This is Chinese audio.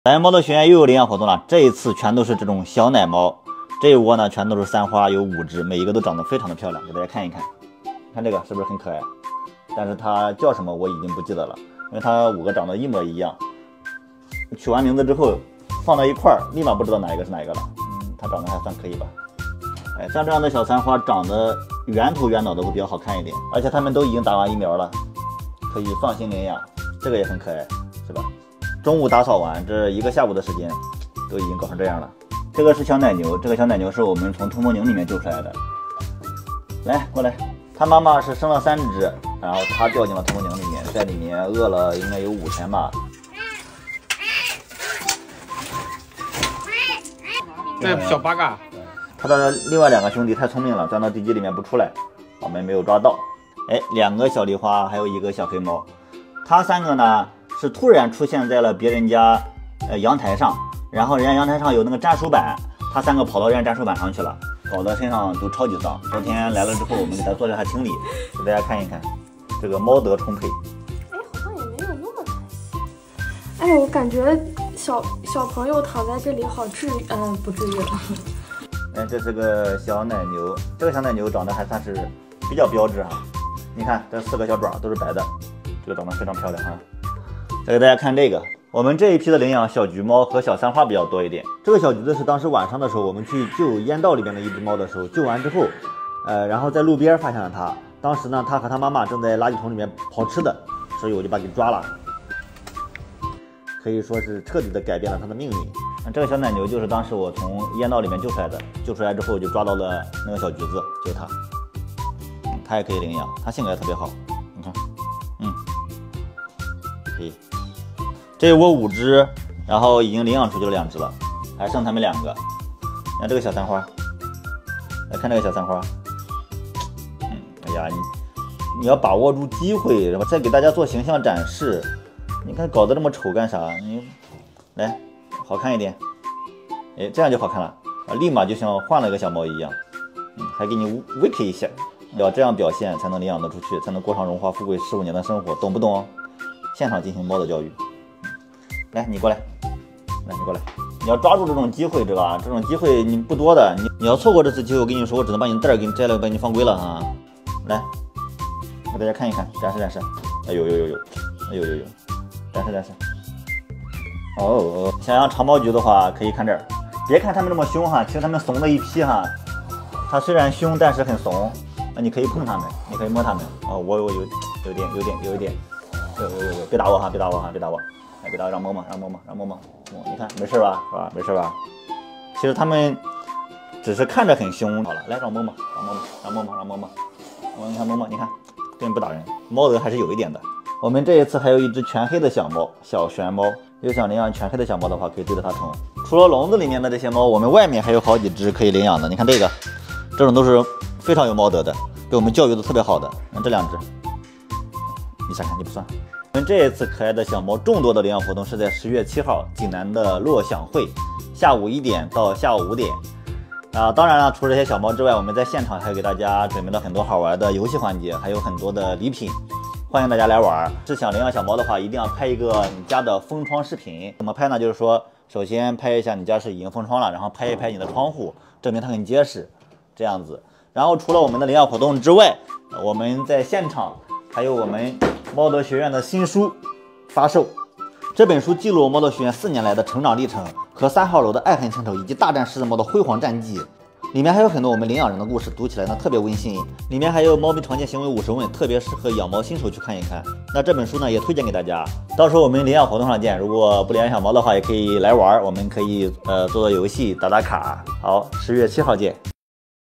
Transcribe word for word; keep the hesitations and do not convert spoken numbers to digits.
咱猫的学院又有领养活动了，这一次全都是这种小奶猫。这一窝呢全都是三花，有五只，每一个都长得非常的漂亮，给大家看一看。看这个是不是很可爱？但是它叫什么我已经不记得了，因为它五个长得一模一样。取完名字之后放到一块儿，立马不知道哪一个是哪一个了。嗯，它长得还算可以吧。哎，像这样的小三花长得圆头圆脑的会比较好看一点，而且它们都已经打完疫苗了，可以放心领养。这个也很可爱，是吧？中午打扫完，这一个下午的时间都已经搞成这样了。这个是小奶牛，这个小奶牛是我们从通风井里面救出来的。来，过来，它妈妈是生了三只，然后它掉进了通风井里面，在里面饿了应该有五天吧。 这小八嘎， 它的另外两个兄弟太聪明了，钻到地基里面不出来，我们没有抓到。哎，两个小梨花，还有一个小黑猫，它三个呢是突然出现在了别人家呃阳台上，然后人家阳台上有那个粘鼠板，它三个跑到人家粘鼠板上去了，搞得身上都超级脏。昨天来了之后，我们给它做了下清理，给大家看一看，这个猫德充沛。 哎，好像也没有那么可惜。哎，我感觉小小朋友躺在这里好治愈，嗯，不治愈了。 哎，这是个小奶牛，这个小奶牛长得还算是比较标致哈。你看这四个小爪都是白的，这个长得非常漂亮哈。再给大家看这个，我们这一批的领养小橘猫和小三花比较多一点。这个小橘子是当时晚上的时候，我们去救烟道里边的一只猫的时候，救完之后，呃，然后在路边发现了它。当时呢，它和它妈妈正在垃圾桶里面刨吃的，所以我就把它给抓了。可以说是彻底的改变了它的命运。那这个小奶牛就是当时我从烟道里面救出来的，救出来之后就抓到了那个小橘子，就是它。嗯，它也可以领养，它性格也特别好。你看，嗯，可以。这一窝五只，然后已经领养出去了两只了，还剩它们两个。你看这个小三花，来看这个小三花。嗯，哎呀，你你要把握住机会，然后再给大家做形象展示。你看搞得这么丑干啥？你来好看一点，哎，这样就好看了啊！立马就像换了个小猫一样。嗯，还给你 wiki 一下，要这样表现才能领养得出去，才能过上荣华富贵十五年的生活，懂不懂？现场进行猫的教育。嗯，来，你过来，来你过来，你要抓住这种机会，知道吧？这种机会你不多的，你你要错过这次机会，我跟你说，我只能把你袋儿给你摘了，把你放归了啊！来，给大家看一看，展示展示。哎呦呦呦呦，哎呦呦呦。展示展示。哦，想养长毛橘的话，可以看这儿。别看它们这么凶哈，其实它们怂的一批哈。它虽然凶，但是很怂。那你可以碰它们，你可以摸它们。哦，我我有有点有点有一点，有有有有，别打我哈，别打我哈，别打我。哎，别打我，让摸摸，让摸摸，让摸摸。摸，你看没事吧？是吧？没事吧？其实它们只是看着很凶。好了，来让摸摸，让摸摸，让摸摸，让摸摸。我你看摸摸，你看根本不打人，猫德还是有一点的。我们这一次还有一只全黑的小猫，小玄猫。有想领养全黑的小猫的话，可以对着它疼。除了笼子里面的这些猫，我们外面还有好几只可以领养的。你看这个，这种都是非常有猫德的，被我们教育的特别好的。看这两只，你想想，你不算。我们这一次可爱的小猫众多的领养活动是在十月七号济南的乐享会，下午一点到下午五点。啊，当然了，除了这些小猫之外，我们在现场还给大家准备了很多好玩的游戏环节，还有很多的礼品。欢迎大家来玩。是想领养小猫的话，一定要拍一个你家的封窗视频。怎么拍呢？就是说，首先拍一下你家是已经封窗了，然后拍一拍你的窗户，证明它很结实，这样子。然后除了我们的领养活动之外，我们在现场还有我们猫德学院的新书发售。这本书记录了猫德学院四年来的成长历程和三号楼的爱恨情仇，以及大战狮子猫的辉煌战绩。里面还有很多我们领养人的故事，读起来呢特别温馨。里面还有猫咪常见行为五十问，特别适合养猫新手去看一看。那这本书呢也推荐给大家，到时候我们领养活动上见。如果不领养小猫的话，也可以来玩，我们可以呃做做游戏，打打卡。好，十月七号见。